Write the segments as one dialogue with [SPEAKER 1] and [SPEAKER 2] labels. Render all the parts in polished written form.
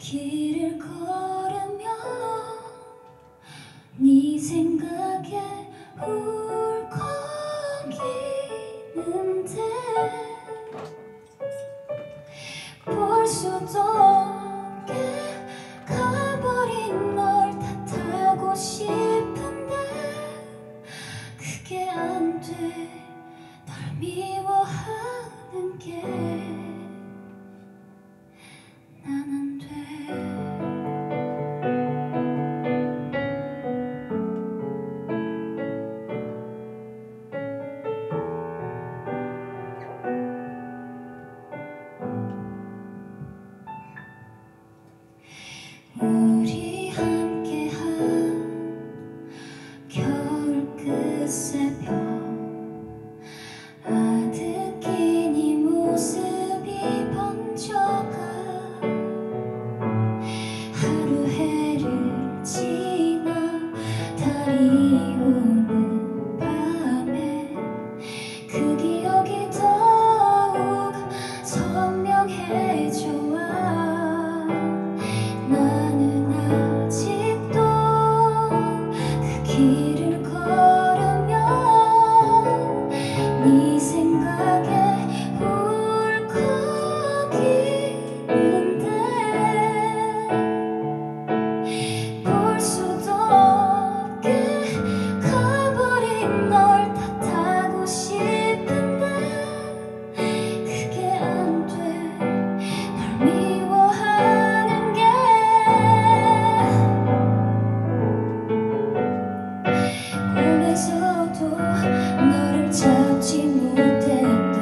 [SPEAKER 1] 길을 걸으며 네 생각에 울컥이는데 볼 수도 없게 가버린 널 탓하고 싶은데 그게 안 돼. 널 미워하는 게 난 안 돼. 우리 함께한 겨울 끝새벽 아득히 네 모습이 번져가 하루 해를 지나 달이 오는 밤에 그 기억이 더욱 선명해져와 나는 아직도 그 길을 걸으며 네 생각에 울컥이는데 볼 수도 없게 가버린 널 탓하고 싶은데 그게 안 돼. 널 미워하는 게 꿈에서도 너를 잡지 못했던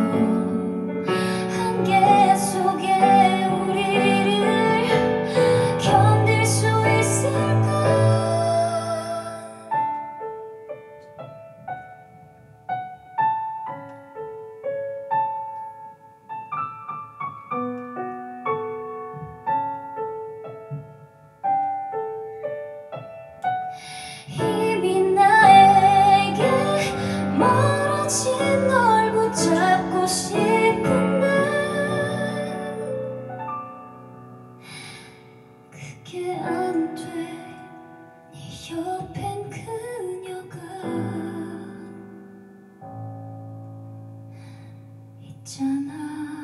[SPEAKER 1] 한계 속에 우리를 견딜 수 있을까? 이미 나에게 멀어진 널 붙잡고 싶은데 그게 안 돼. 네 옆엔 그녀가 있잖아.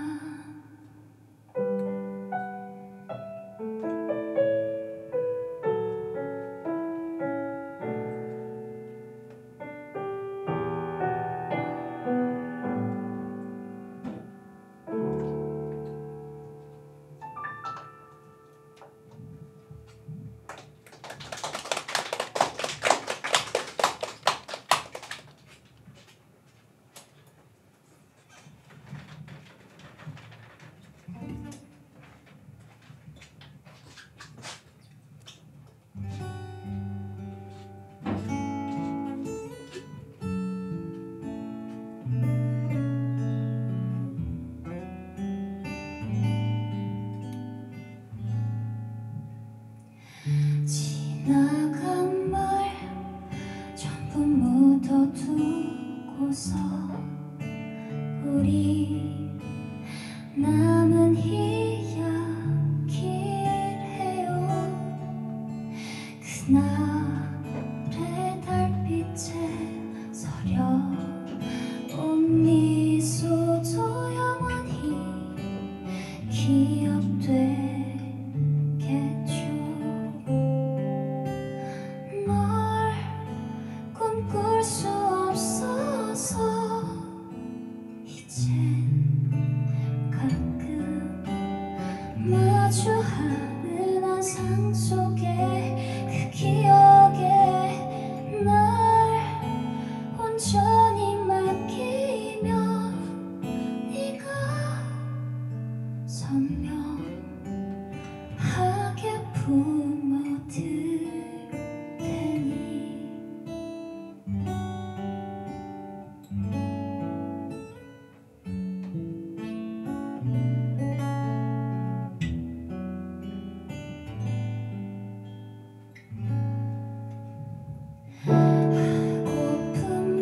[SPEAKER 1] 지나간 말 전부 묻어두고서 우리 남은 이야기를 해요. 그날의 달빛에 서려온 미소도 영원히 기억되겠죠. 널 꿈꿀 수 없어서 이젠 가끔 마주하는 환상 속에 그 기억에 날 온전히 맡기면 네가 선명하게 품어들 테니 하고픈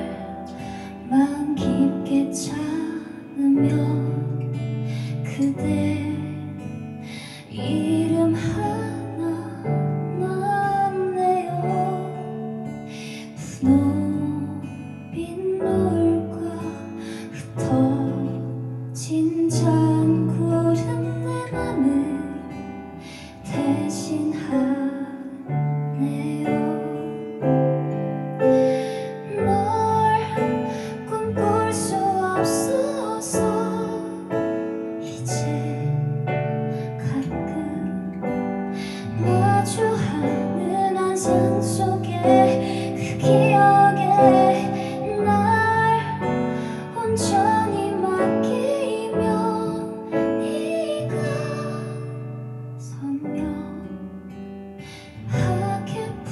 [SPEAKER 1] 말만 깊게 참으며 그대 이름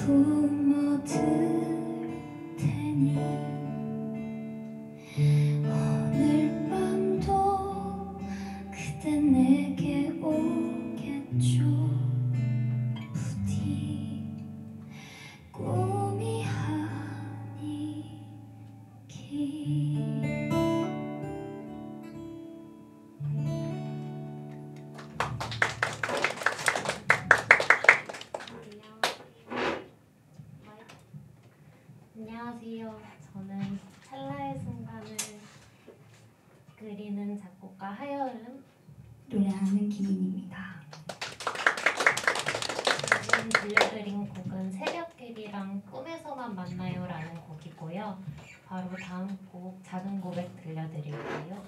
[SPEAKER 1] 품어둘 테니 오늘 밤도 그댄 내게 오겠죠. 부디 꿈이 아니길.
[SPEAKER 2] 안녕하세요. 저는 찰나의 순간을 그리는 작곡가 하여름,
[SPEAKER 1] 노래하는 김인입니다.
[SPEAKER 2] 지금 들려드린 곡은 새벽길이랑 꿈에서만 만나요라는 곡이고요. 바로 다음 곡 작은 고백 들려드릴게요.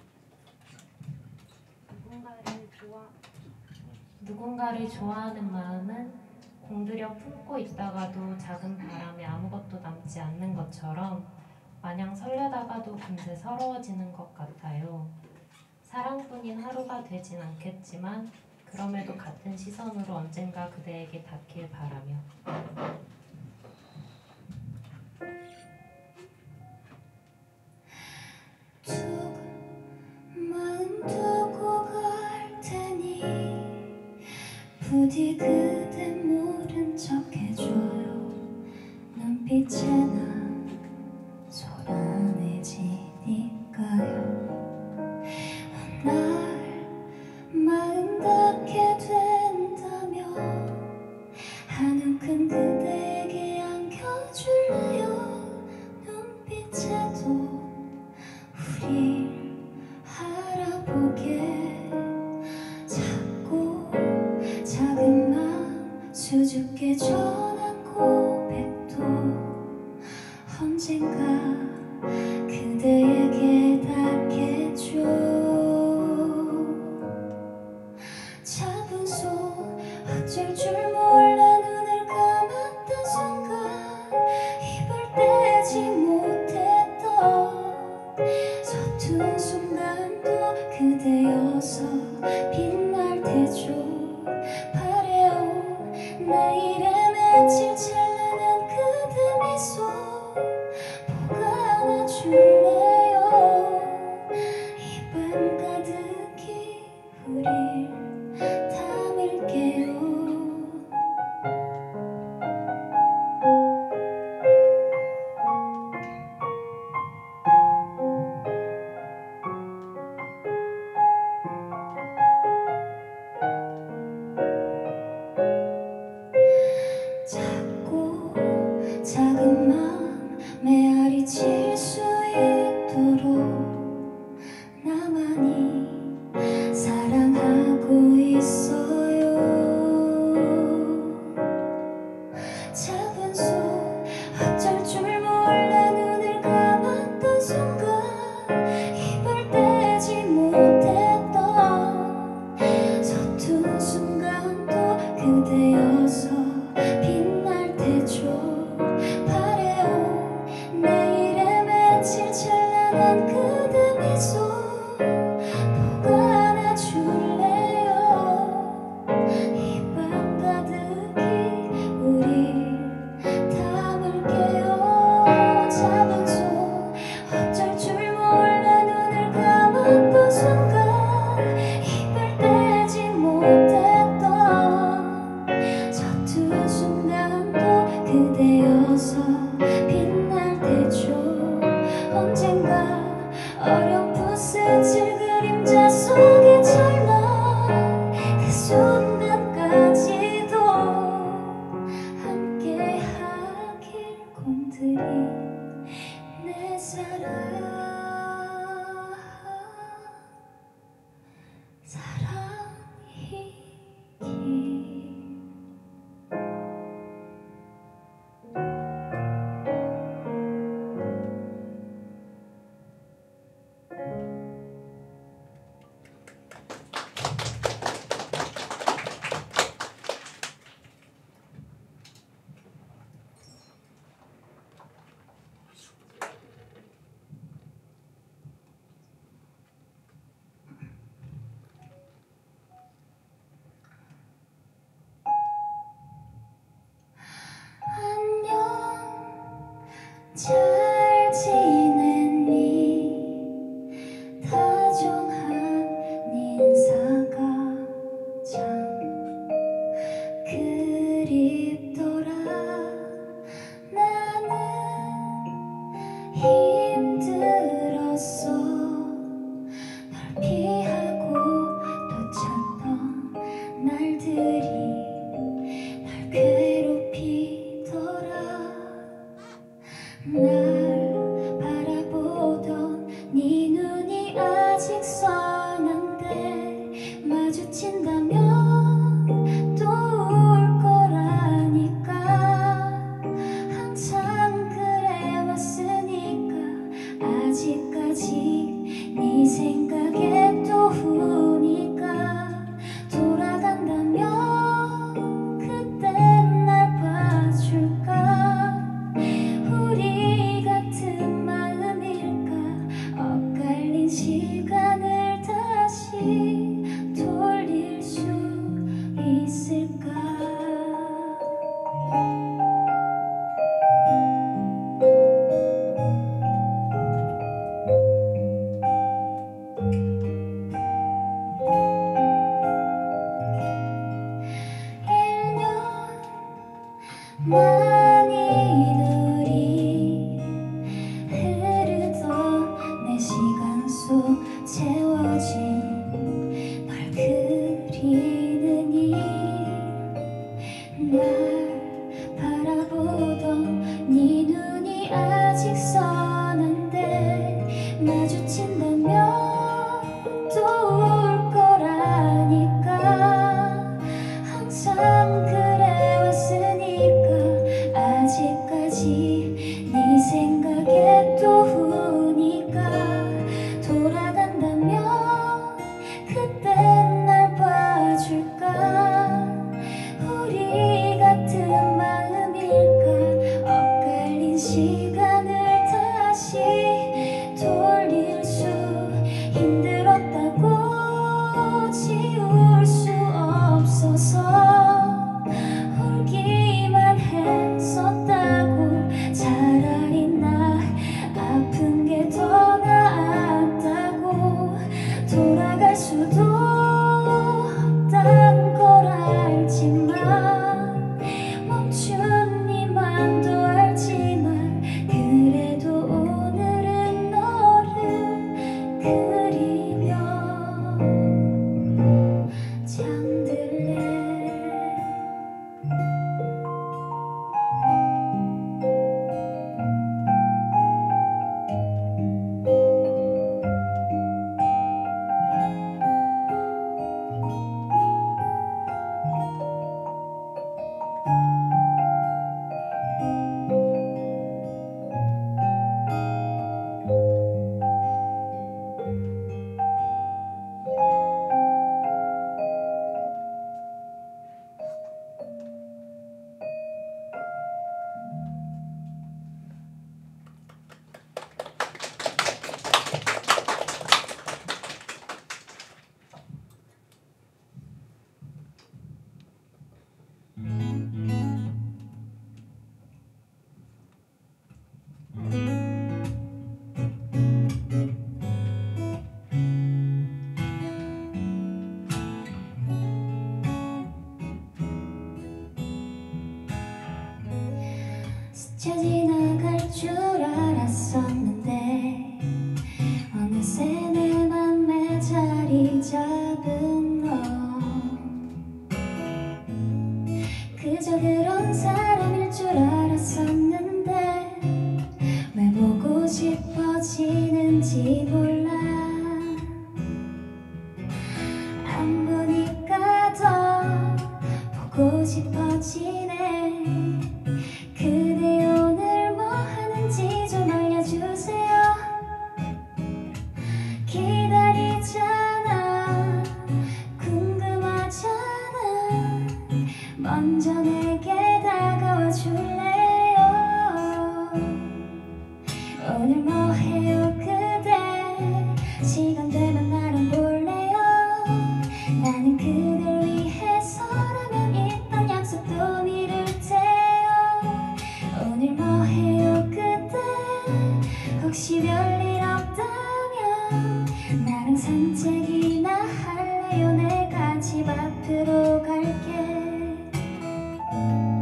[SPEAKER 2] 누군가를 좋아하는 마음은 공들여 품고 있다가도 작은 바람에 아무것도 남지 않는 것처럼 마냥 설레다가도 금세 서러워지는 것 같아요. 사랑뿐인 하루가 되진 않겠지만 그럼에도 같은 시선으로 언젠가 그대에게 닿길 바라며.
[SPEAKER 1] 마음 두고 갈 테니 부디 그대 모른 척 해줘요. 눈빛에 난 소란해지니까요. 날 마음 닿게 된다면 한 움큼 그대에게 안겨줄래요. 눈빛에도 우릴 알아보게 작고 작은 맘 수줍게 전한 고백도 언젠가 그대에게 닿겠죠. 잡은 손 어쩔 줄 몰라 눈을 감았던 순간 입을 떼지 못했던 서툰 순간도 그대여서 빛날 테죠. 바래요 내일의 며칠 찬란한 그대 미소 보고 안아줄래요. 이 밤 가득히 우릴 담을게요. 작고 작은 맘 메아리 칠 수 있도록 나만이 사랑하고 있어요. 잡은 손 어쩔 줄 몰라 눈을 감았던 순간 입을 떼지 못했던 서툰 순간도 그대여서 빛날 테죠. 바래요 내일의 며칠 찬란한 그대 미소 보고 안아줄래요. 이 밤 가득히 우릴 담을게요. 잡은 손 어쩔 줄 몰라 눈을 감았던 순간 입을 떼지 못했던 서툰 말들이 날 괴롭히더라. 날 바라보던 네 눈이 아직 선한데 마주친다면 또 울 거라니까. 항상 그래왔으니까 아직까지 네 생각에 또 우니까. 돌아간다면 그땐 날 봐줄까. 우리 같은 마음일까. 엇갈린 시간을 다시 돌릴 수 있을까. 많이 눈이 흐르던 내 시간 속 채워진 널 그리는 이 날 바라보던 네 눈이 아직 선한데 마주친다면 또 울 거라니까. 항상 아직까지 네 생각에 또 우니까. 돌아간다면 그땐 날 봐줄까. 우리 같은 마음일까. 엇갈린 시간을 다시 돌릴 수. 힘들었다고 지울 수 없어서 울기만 했었다고. 차라리 나 아픈 게 더 나았다고. 돌아갈 수도 없단 걸 알지만 멈춘 네 맘도 알지만 그래도 오늘은 너를 그리며 잠들래. 스쳐 지나갈 줄 알았었는데 어느새 내 맘에 자리 잡은 너. 그저 그런 사람일 줄 알았었는데 왜 보고 싶어지는지 몰라. 안 보니까 더 보고 싶어지네. 그대 오늘 뭐 하는지 좀 알려주세요. 기다리잖아. 궁금하잖아. 먼저 내게 다가와 줄래요. 오늘 뭐 해요 그대. 시간 되면 나랑 볼래요. 나는 그댈 위해서라면 있던 약속도 미룰 테요. 오늘 뭐 해요 그대. 혹시 별일 없다면 나랑 산책이나 할래요. 내가 집 앞으로 갈게.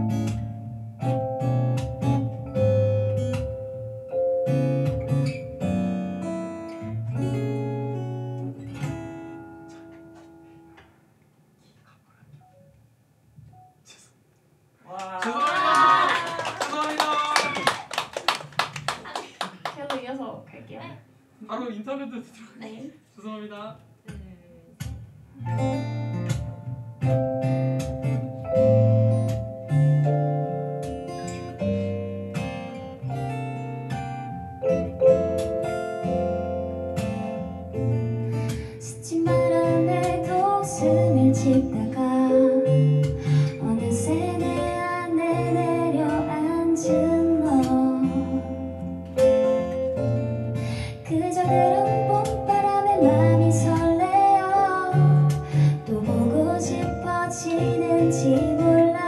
[SPEAKER 1] 몰라.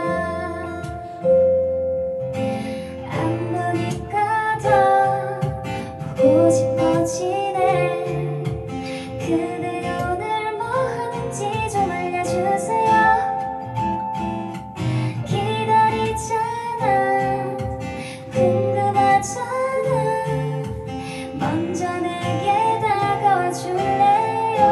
[SPEAKER 1] 안 보니까 더 보고 싶어지네. 그대 오늘 뭐 하는지 좀 알려주세요. 기다리잖아, 궁금하잖아. 먼저 내게 다가와 줄래요?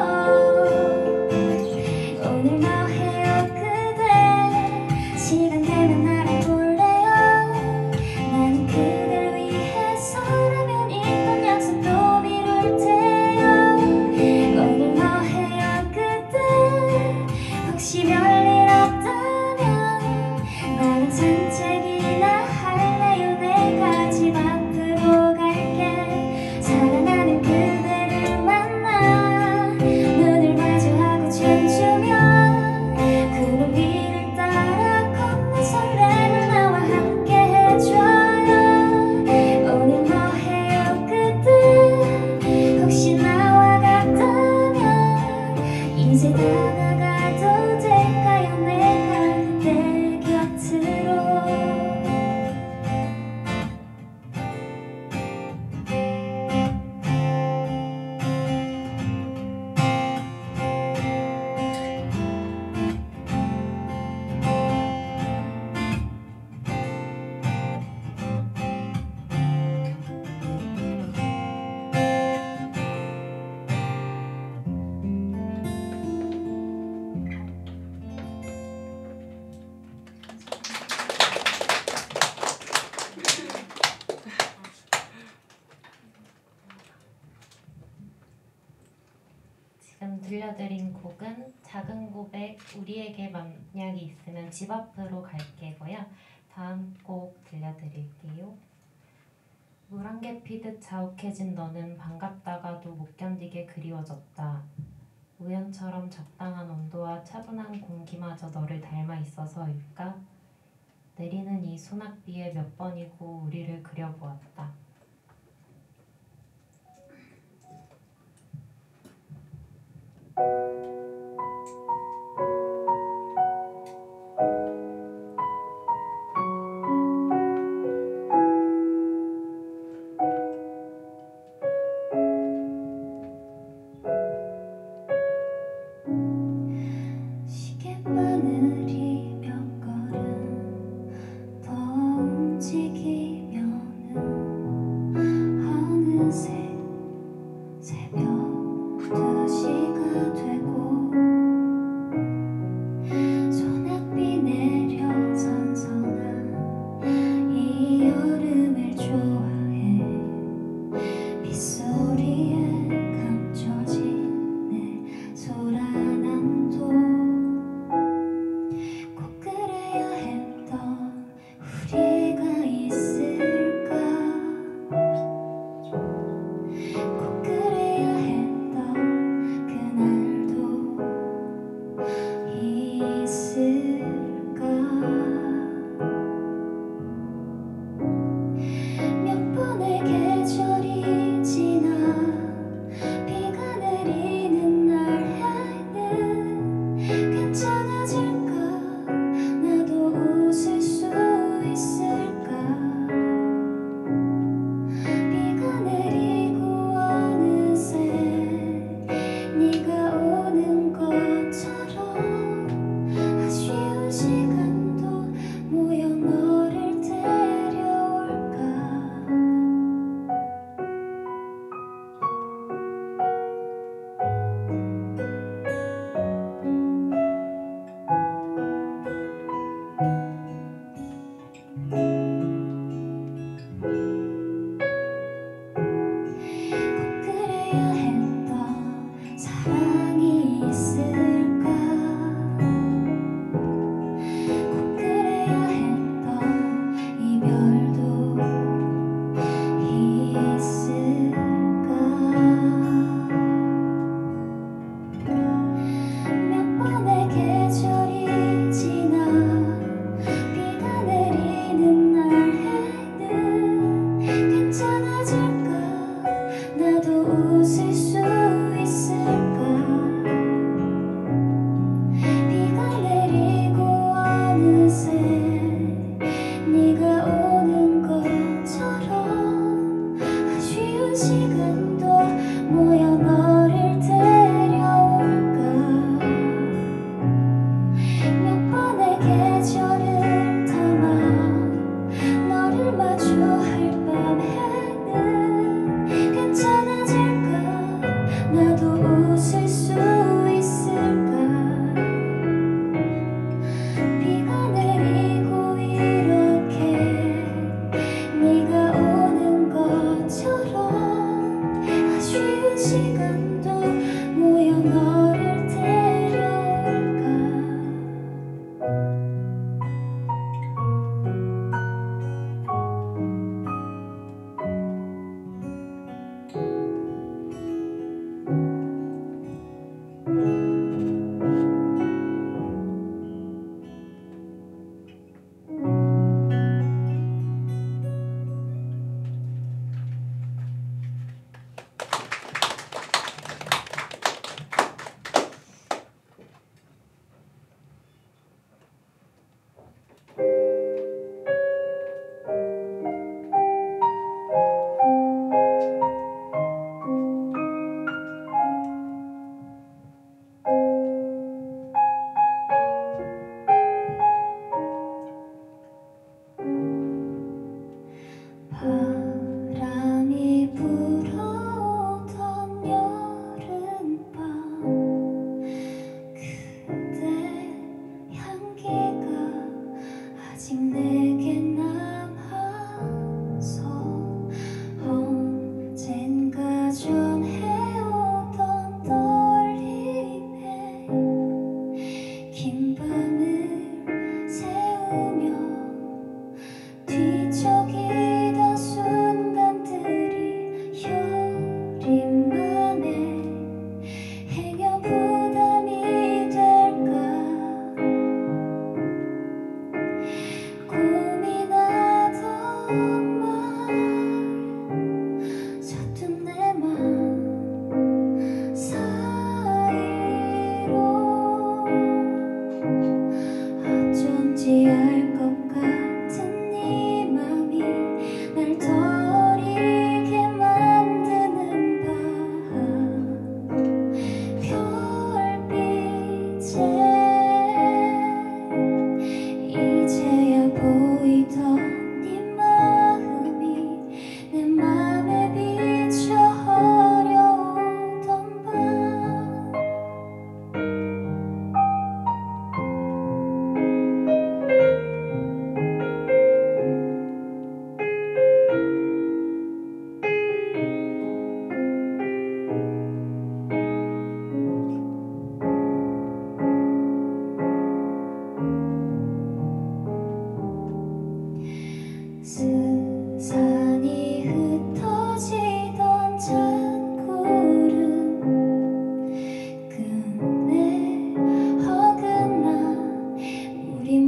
[SPEAKER 1] 오늘 뭐 해요 그대? 시간 되면 알아볼래요? 나는 그댈 위해서라면 있던 약속도 미룰 테요. 오늘 뭐 해요 그대? 혹시 별일 없다면 나랑 산책이나 할래요? 내가 집 앞으로 갈게. 사랑하는 그대를 만나 눈을 마주하고 춤추면 구름 위를 따라 걷는 설렘을 나와 함께 해줘요. 오늘 뭐 해요 그대? 혹시 나와 같다면 이제 다가가도 될까요? 내가 그대 곁으로.
[SPEAKER 2] 지금 들려드린 곡은 작은 고백 우리에게 만약이 있으면 집 앞으로 갈게고요. 다음 곡 들려드릴게요. 물 한 개 피듯 자욱해진 너는 반갑다가도 못 견디게 그리워졌다. 우연처럼 적당한 온도와 차분한 공기마저 너를 닮아 있어서일까? 내리는 이 소낙비에 몇 번이고 우리를 그려보았다.
[SPEAKER 1] 시계바늘이 몇 걸음 더 움직이면은 어느새 새벽 2시가 되고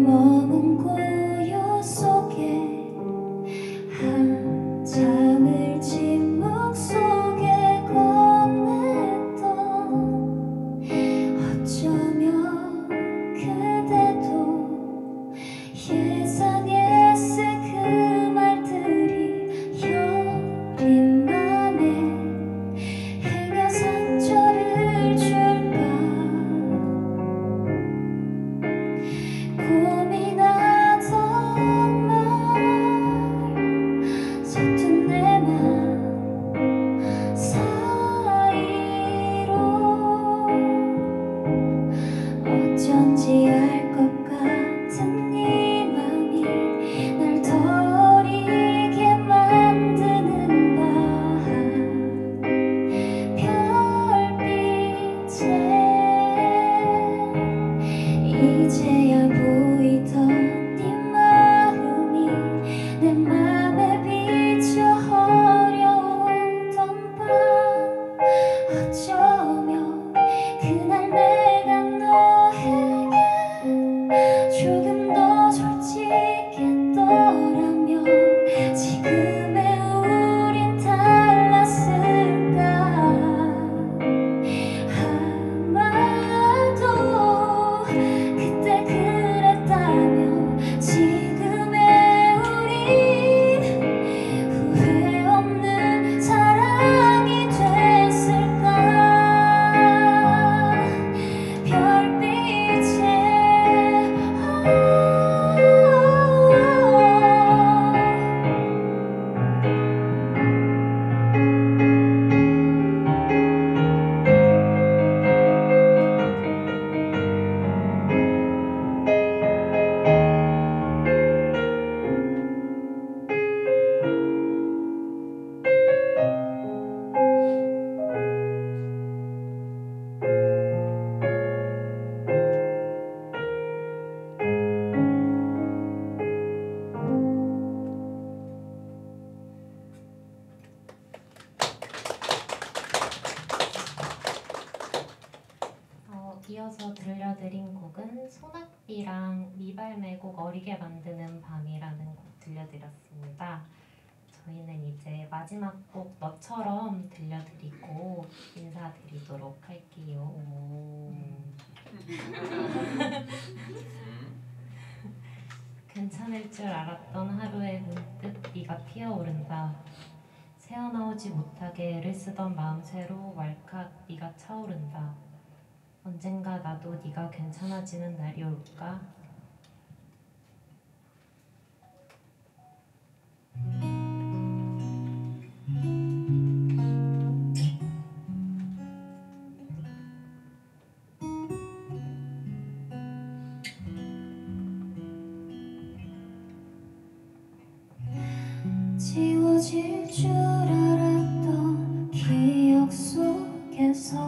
[SPEAKER 1] 머문 고요 속에 한참을 침묵 속에 건넸던 어쩌면 그대도 예상했을 그 말들이 여린 맘에 행여 상처를 줄까 고민하던 날 서툰 내 맘 사이로 어쩐지 알 것 같은 네 맘이 날 더리게 만드는 밤 별빛에 이제야 보이던 네 마음이 내 맘에 비쳐 어려웠던 밤 어쩌면 그날 내가 너에게 조금 더 솔직했더라면 지금의 우린 달랐을까 아마도 그때 그랬다면 지금의 우린 후회 없는 사랑이 됐을까 별빛에
[SPEAKER 2] 이어서 들려드린 곡은 소낙비랑 미발매곡 어리게 만드는 밤이라는 곡 들려드렸습니다. 저희는 이제 마지막 곡 너처럼 들려드리고 인사드리도록 할게요. 괜찮을 줄 알았던 하루에 문득 네가 피어오른다. 새어나오지 못하게 애를 쓰던 마음새로 왈칵 네가 차오른다. 언젠가 나도 네가 괜찮아지는 날이 올까?
[SPEAKER 1] 지워질 줄 알았던 기억 속에서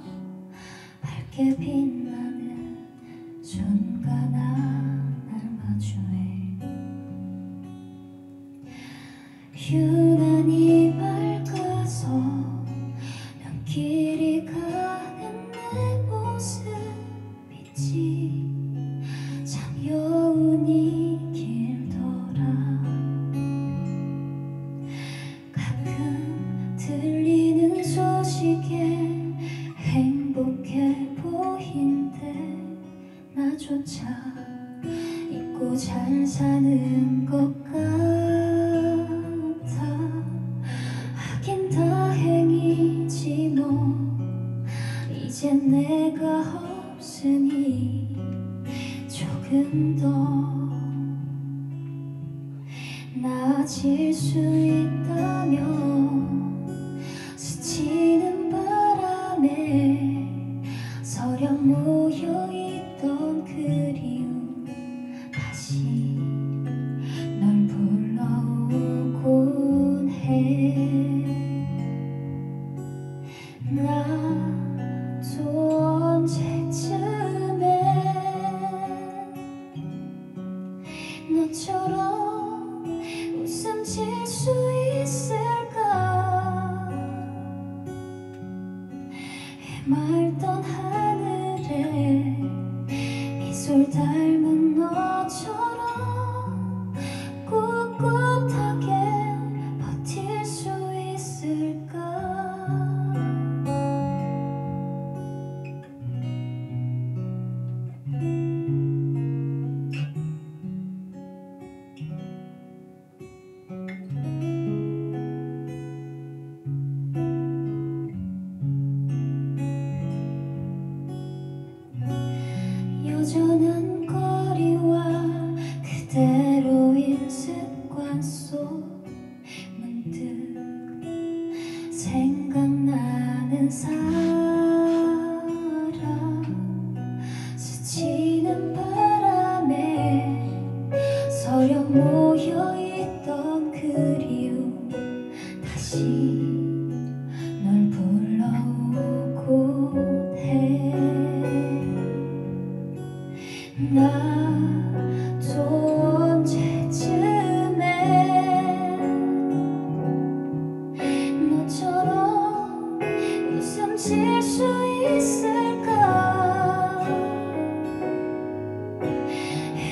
[SPEAKER 1] 밝게 빛나는 순간 하나를 마주해 유난히 밝아서 눈길이 가는 내 모습이지 참 여운이 길더라. 가끔 들리는 소식에 행복해 보인대 나조차 잊고 잘 사는 것 같아. 하긴 다행이지 뭐 이젠 내가 없으니 조금 더 나아질 수 있다면 스치는 바람에 서려 모여있던 그리움 다시 널 불러오곤 해. 나도 언제쯤에 너처럼 웃음 질 수 있을까. 해맑던 하늘에 미소 닮은 너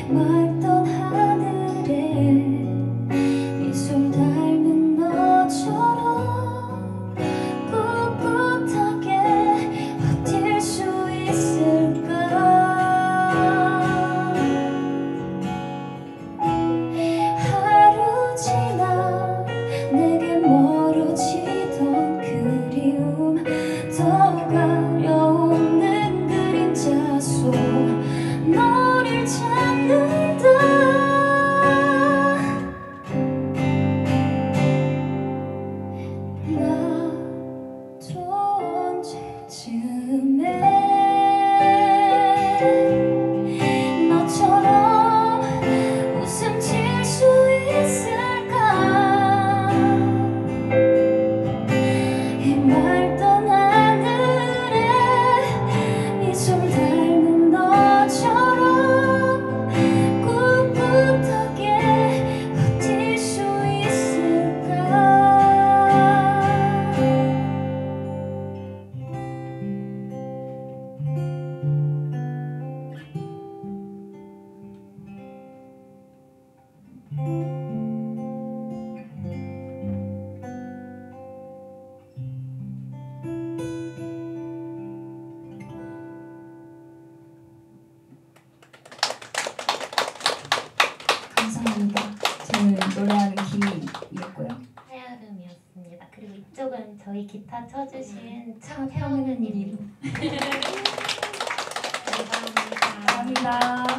[SPEAKER 1] 맑던 하늘에 미소를 닮은 너처럼 꿋꿋하게 버틸 수 있을까. 하루 지나 내게 멀어지던 그리움, 더 가려오는 그림자 속 너를 찾는다. 나도 언제쯤에 너처럼 웃음 질 수 있을까. 이 맑던 하늘에 미소를 닮은 너처럼 꿋꿋하게 버틸 수 있을까. 감사합니다. 저는 노래하는 김이었고요.
[SPEAKER 2] 하여름이었습니다. 그리고 이쪽은 저희 기타 쳐주신
[SPEAKER 1] 차평은님.
[SPEAKER 2] 감사합니다.
[SPEAKER 1] 감사합니다.